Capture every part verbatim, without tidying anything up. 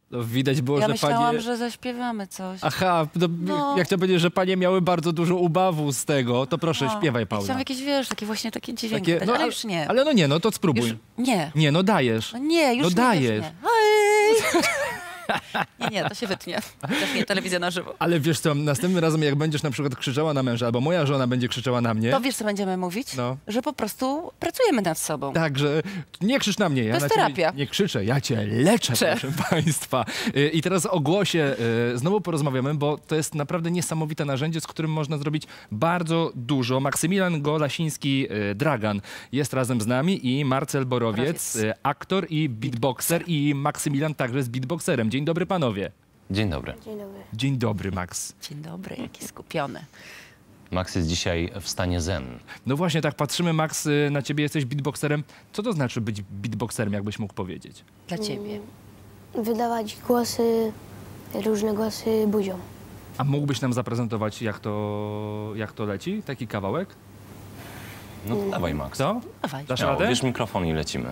No, widać było, Ja że myślałam, panie... że zaśpiewamy coś. Aha, no, No. jak to będzie, że panie miały bardzo dużo ubawu z tego, to proszę, No. śpiewaj, Ja Paula. chciałam jakieś, wiesz, takie właśnie takie dźwięki, Takie- dać, no, ale ale- już nie. Ale no nie, no to spróbuj. Już, nie. Nie, no dajesz. No nie, już No nie, dajesz. Już nie. Oj. nie, nie, to się wytnie. Też nie, telewizja na żywo. Ale wiesz co, następnym razem jak będziesz na przykład krzyczała na męża, albo moja żona będzie krzyczała na mnie, To wiesz, co będziemy mówić? No. Że po prostu pracujemy nad sobą. tak, że nie krzycz na mnie, ja To jest na ciebie terapia. nie krzyczę, ja cię leczę, Cze. proszę państwa. Y, I teraz o głosie y, znowu porozmawiamy, bo to jest naprawdę niesamowite narzędzie, z którym można zrobić bardzo dużo. Maksymilian Golasiński-Dragan jest razem z nami i Marcel Borowiec, Borowiec. y, aktor i beatboxer, i Maksymilian także jest beatboxerem. Dzień dobry panowie. Dzień dobry. Dzień dobry. Dzień dobry, Max. Dzień dobry, jaki skupiony. Max jest dzisiaj w stanie zen. No właśnie, tak patrzymy, Max, y, na ciebie jesteś beatboxerem. Co to znaczy być beatboxerem, jakbyś mógł powiedzieć? Dla ciebie. Wydawać głosy, różne głosy buzią. A mógłbyś nam zaprezentować, jak to, jak to leci? Taki kawałek? No to dawaj, Max. Co? Dawaj. Dasz Śmiało, radę? bierz mikrofon i lecimy.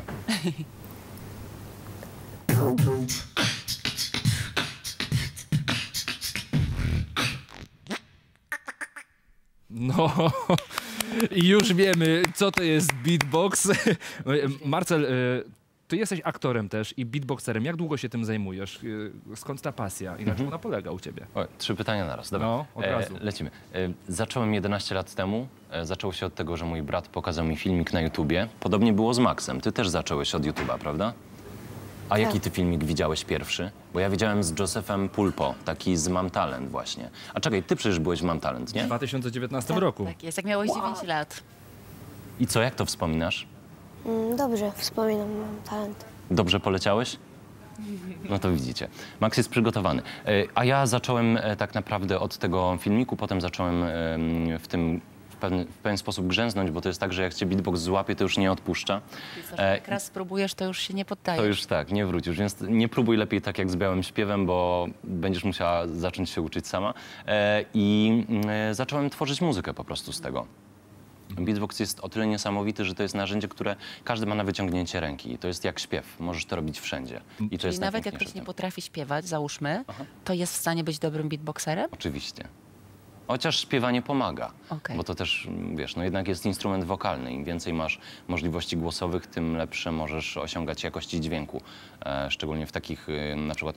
No, i już wiemy, co to jest beatbox. Marcel, y, ty jesteś aktorem też i beatboxerem. Jak długo się tym zajmujesz? Y, Skąd ta pasja i na czym ona polega u ciebie? O, trzy pytania naraz. Dobra. No, od razu. lecimy. E, zacząłem jedenaście lat temu. E, zaczęło się od tego, że mój brat pokazał mi filmik na YouTubie. Podobnie było z Maxem. Ty też zacząłeś od YouTube'a, prawda? A jaki ty filmik widziałeś pierwszy? Bo ja widziałem z Josephem Pulpo, taki z Mam Talent właśnie. A czekaj, ty przecież byłeś w Mam Talent, W nie? dwa tysiące dziewiętnastym Tak, roku. tak jest, jak miałeś dziewięć lat. I co, jak to wspominasz? Mm, Dobrze, wspominam, mam talent. Dobrze poleciałeś? No to widzicie. Max jest przygotowany. E, A ja zacząłem e, tak naprawdę od tego filmiku, potem zacząłem em, w tym w pewien, w pewien sposób grzęznąć, bo to jest tak, że jak cię beatbox złapie, to już nie odpuszcza. E, Jak raz spróbujesz, to już się nie poddajesz. To już tak, nie wrócisz, więc nie próbuj lepiej tak jak z białym śpiewem, bo będziesz musiała zacząć się uczyć sama. E, I e, zacząłem tworzyć muzykę po prostu z tego. Beatbox jest o tyle niesamowity, że to jest narzędzie, które każdy ma na wyciągnięcie ręki. To jest jak śpiew, możesz to robić wszędzie. I to Czyli jest nawet jak najpiękniejsze ktoś w nie tym. potrafi śpiewać, załóżmy, to jest w stanie być dobrym beatboxerem? Oczywiście. Chociaż śpiewanie pomaga, Okej. bo to też, wiesz, no jednak jest instrument wokalny. Im więcej masz możliwości głosowych, tym lepsze możesz osiągać jakości dźwięku. E, szczególnie w takich e, na przykład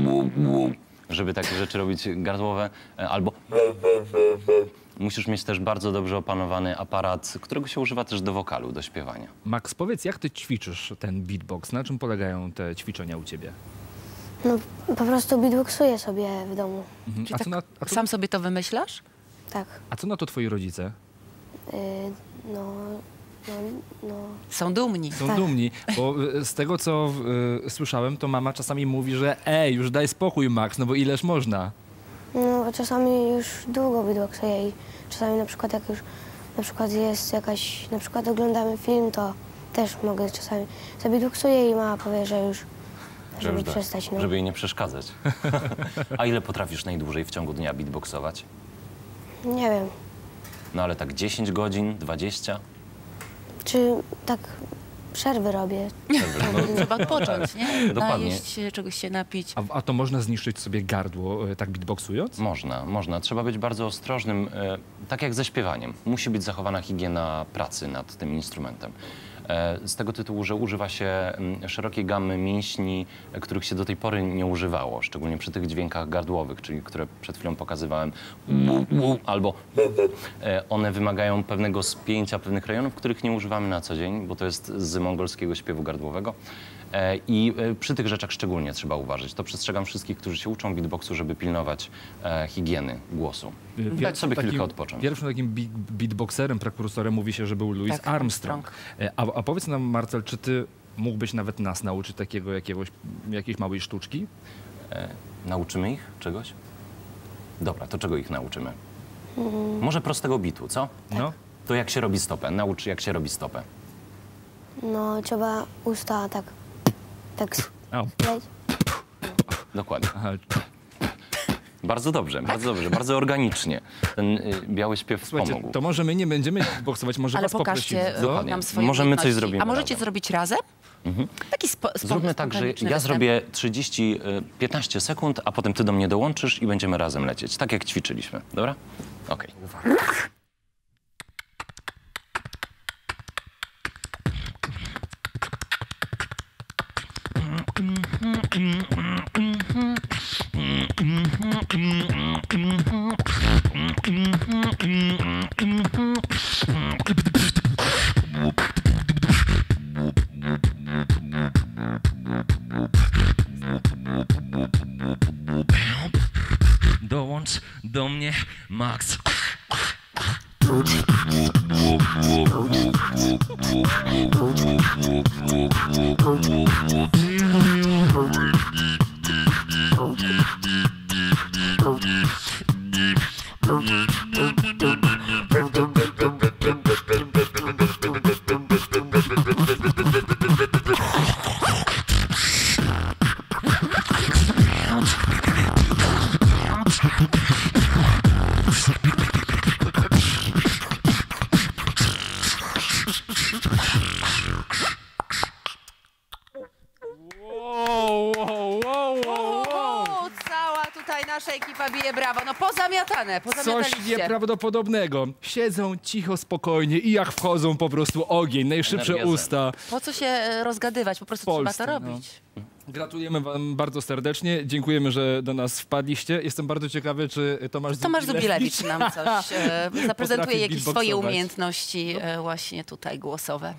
żeby takie rzeczy robić gardłowe, e, albo musisz mieć też bardzo dobrze opanowany aparat, którego się używa też do wokalu, do śpiewania. Max, powiedz, jak ty ćwiczysz ten beatbox? Na czym polegają te ćwiczenia u ciebie? No, po prostu beatboxuję sobie w domu. Mhm. Czy A, tak co na, a, co, sam sobie to wymyślasz? Tak. a co na to twoi rodzice? Y, no, no, no. Są dumni. Są Tak. dumni, bo y, z tego, co y, słyszałem, to mama czasami mówi, że ej, już daj spokój, Max, no bo ileż można? No, czasami już długo beatboxuję i czasami na przykład jak już na przykład jest jakaś, na przykład oglądamy film, to też mogę czasami zabeatboxuję i mama powie, że już, żeby Żeby- przestać. No. Żeby jej nie przeszkadzać. A ile potrafisz najdłużej w ciągu dnia beatboxować? Nie wiem, No ale tak dziesięć godzin, dwadzieścia? czy tak przerwy robię. No, Trzeba odpocząć, nie? Dokładnie. Najeść się, czegoś się napić. A, a to można zniszczyć sobie gardło, y, tak beatboxując? Można, można. Trzeba być bardzo ostrożnym, e, tak jak ze śpiewaniem. Musi być zachowana higiena pracy nad tym instrumentem. E, z tego tytułu, że używa się mm, szerokiej gamy mięśni, e, których się do tej pory nie używało, szczególnie przy tych dźwiękach gardłowych, czyli które przed chwilą pokazywałem, albo e, one wymagają pewnego spięcia pewnych rejonów, których nie używamy na co dzień, bo to jest z mongolskiego śpiewu gardłowego. E, I e, przy tych rzeczach szczególnie trzeba uważać. To przestrzegam wszystkich, którzy się uczą beatboxu, żeby pilnować e, higieny głosu. Y, Dać sobie takim- chwilkę odpocząć. Pierwszym takim bi- beatboxerem, prekursorem mówi się, że był Louis Tak, Armstrong. Armstrong. E, A, a powiedz nam, Marcel, czy ty mógłbyś nawet nas nauczyć takiego jakiegoś, jakiejś małej sztuczki? E, nauczymy ich czegoś? Dobra, to czego ich nauczymy? Może prostego bitu, co? No. To jak się robi stopę? Naucz, jak się robi stopę. No, trzeba usta tak, tak O, skleć. Dokładnie. aha. Bardzo dobrze, bardzo dobrze, bardzo organicznie. Ten y, biały śpiew Słuchajcie, pomógł. to może my nie będziemy beatboxować, może Ale was poprosimy. pokażcie co? Dokładnie. nam swoje Możemy coś umiejętności. zrobimy A możecie razem. zrobić razem? Taki spo, spo, Zróbmy tak, że spontaniczny ja występ. zrobię trzydzieści piętnaście sekund, a potem ty do mnie dołączysz i będziemy razem lecieć. Tak jak ćwiczyliśmy, dobra? Okej. Dołącz do mnie, Max. Wow, wow, wow, wow, wow. O, cała tutaj nasza ekipa bije brawo. No pozamiatane, Coś pozamiataliście. nieprawdopodobnego. Siedzą cicho, spokojnie i jak wchodzą po prostu ogień, najszybsze Energia usta. Po co się e, rozgadywać? Po prostu Polsce, trzeba to no. robić. Gratulujemy wam bardzo serdecznie. Dziękujemy, że do nas wpadliście. Jestem bardzo ciekawy, czy Tomasz Tomasz Zubilewicz nam coś e, zaprezentuje, Potrafi jakieś swoje beatboxować. umiejętności e, właśnie tutaj głosowe.